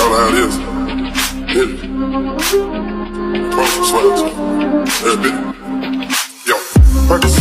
know how it is. Hit it. Promise, swear to. That's it. Yo, Percocet.